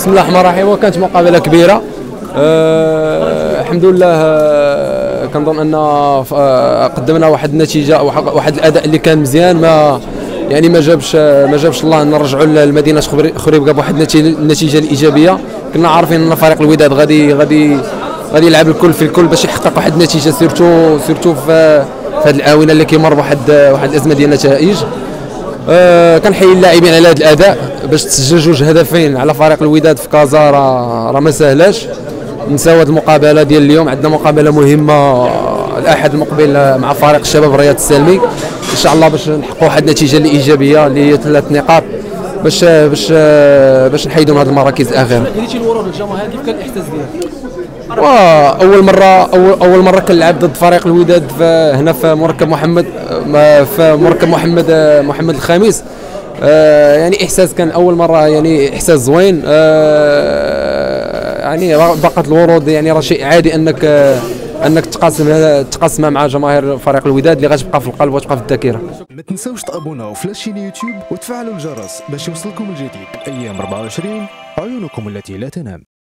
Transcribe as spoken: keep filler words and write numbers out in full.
بسم الله الرحمن الرحيم. وكانت مقابله كبيره. أه الحمد لله. أه كنظن ان أه قدمنا واحد النتيجه، واحد الاداء اللي كان مزيان، ما يعني ما جابش ما جابش الله نرجعوا لمدينه خريبكا بواحد النتيجه الايجابيه. كنا عارفين ان فريق الوداد غادي غادي غادي يلعب الكل في الكل باش يحقق واحد النتيجه، سيرتو سيرتو في هذه الاونه اللي كيمر بواحد واحد الازمه ديال النتائج. أه كنحيي اللاعبين على هذا الاداء، باش تسجل جوج هدفين على فريق الوداد في كازا راه راه ما سهلاش. نساو هذه المقابله ديال اليوم، عندنا مقابله مهمه الاحد المقبل مع فريق الشباب الرياض السلمي ان شاء الله، باش نحققوا واحد النتيجه الايجابيه اللي هي ثلاث نقاط باش باش باش نحيدوا من هذه المراكز الاخيره. جريتي الورود للجماهير، كيف كان الاحساس ديالك؟ اول مره اول اول مره كنلعب ضد فريق الوداد هنا في مركب محمد في مركب محمد محمد الخامس. آه يعني احساس كان اول مره، يعني احساس زوين. آه يعني بقت الورود يعني راه شيء عادي انك آه انك تقاسم تقاسمها مع جماهير فريق الوداد اللي غتبقى في القلب وتبقى في الذاكره. ما تنساوش تابوناو في لاشين يوتيوب وتفعلوا الجرس باش يوصلكم الجديد. ايام أربعة وعشرين، عيونكم التي لا تنام.